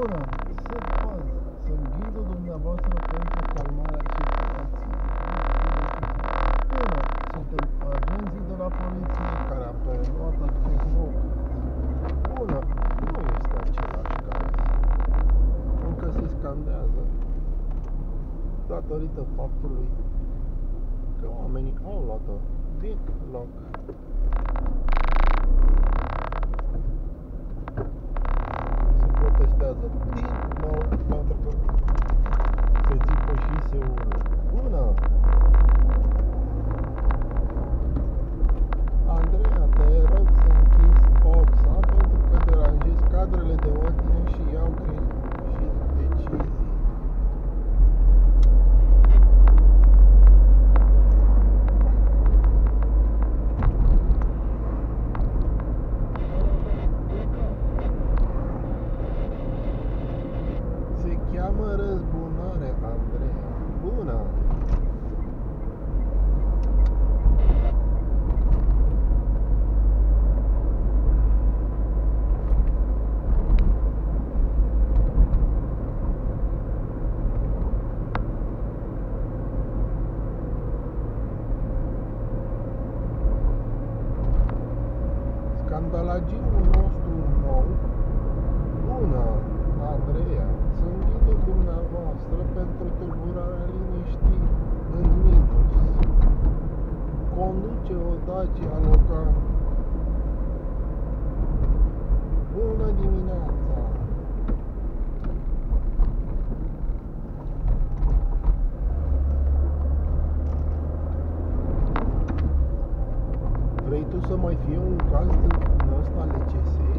Bună! Sunt Paz. Sunt ghidul dumneavoastră pentru calmarea situației. Bună! Suntem agenții de la poliție care am preluat acest loc. Bună! Nu este același caz. Încă se scandează datorită faptului că oamenii au luat-o din loc. Se protestează din nou pentru că se țipășise unul. Bună! Andreea, te rog să închizi boxa pentru că deranjezi cadrele de ordine și iau greșit decizii. Se cheamă răzbunare, Andreea. Bună! Scandalagiul nostru nou. Bună, Andreea, sunt ghidul dumneavoastră pentru tulburarea liniștii în minus. Conduce o Dacia Logan. Bună dimineața! Vrei tu să mai fie un caz din ăsta LCS?